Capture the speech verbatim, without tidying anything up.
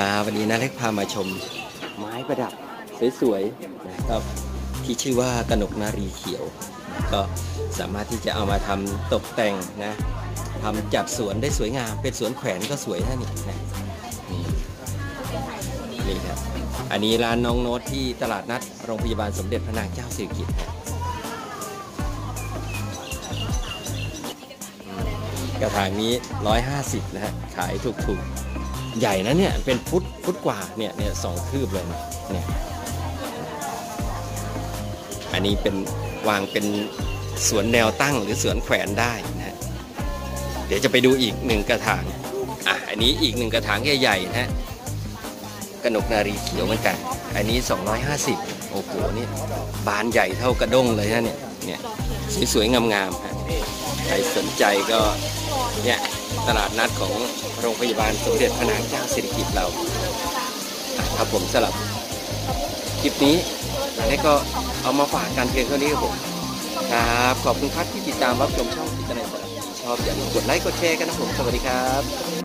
อ่าวันนี้นะเล็กพามาชมไม้ประดับสวยๆนะครับที่ชื่อว่ากนกนารีเขียวก็สามารถที่จะเอามาทำตกแต่งนะทำจัดสวนได้สวยงามเป็นสวนแขวนก็สวยนะนี่นะนี่นี่ครับอันนี้ร้านน้องโน้ตที่ตลาดนัดโรงพยาบาลสมเด็จพระนางเจ้าสิริกิติ์กระถางนี้หนึ่งร้อยห้าสิบนะฮะขายถูกๆใหญ่นะเนี่ยเป็นฟุตฟุตกว่าเนี่ยเนี่ยสองคืบเลยนะเนี่ยอันนี้เป็นวางเป็นสวนแนวตั้งหรือสวนแขวนได้นะฮะเดี๋ยวจะไปดูอีกหนึ่งกระถางอ่ะอันนี้อีกหนึ่งกระถางใหญ่ๆนะฮะกนกนารีเขียวเหมือนกันอันนี้สองร้อยห้าสิบโอ้โหนี่บานใหญ่เท่ากระด้งเลยฮะเนี่ยเนี่ยสวยๆงามๆฮะใครสนใจก็เนี่ยตลาดนัดของโรงพยาบาลสมเด็จพระนางเจ้าสิริกิติ์เราครับผมสำหรับคลิปนี้แล้วก็เอามาฝากกันเพียงเท่านี้ครับผมครับขอบคุณครับที่ติดตามรับชมช่องจิตนาสารชอบอย่าลืมกดไลค์กดแชร์กันนะผมสวัสดีครับ